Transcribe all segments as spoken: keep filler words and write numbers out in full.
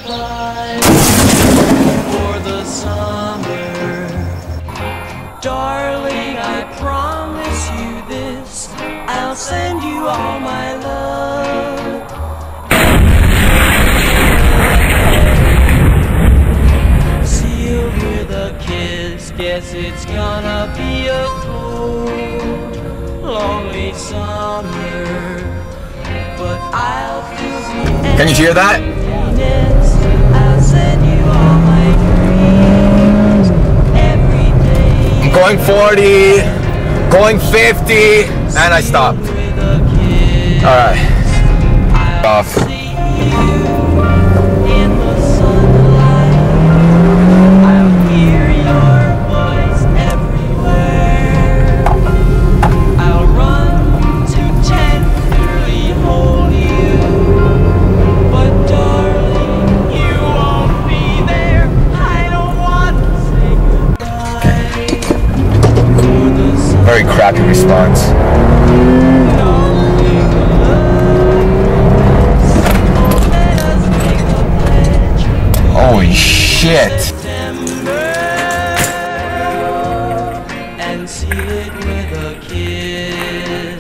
goodbye for the summer. Darling, I promise you this, I'll send you all my love. Sealed with a kiss, guess it's gonna be a cold, lonely summer. But I'll feel the Can you hear that? emptiness. I'll send you all my dreams every day. I'm going forty, going fifty, and I stopped. With a kiss, Alright. I'll Off. see you in the sunlight. I'll hear your voice everywhere. I'll run to tenderly hold you, but darling, you won't be there. I don't want to say goodbye for the sun. Very crappy response. Holy shit. September, and seal it with a kiss.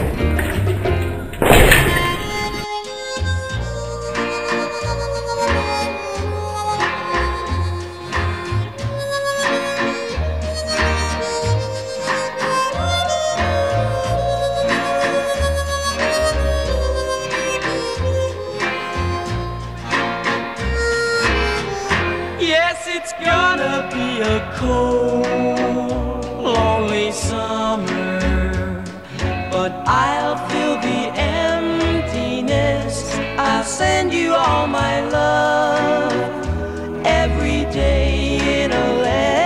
Yes, it's gonna be a cold, lonely summer, but I'll fill the emptiness. I'll send you all my love every day in a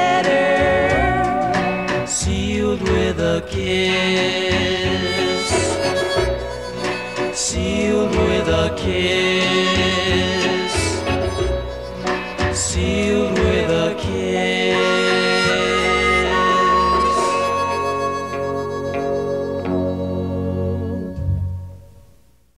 letter, sealed with a kiss, sealed with a kiss. Sealed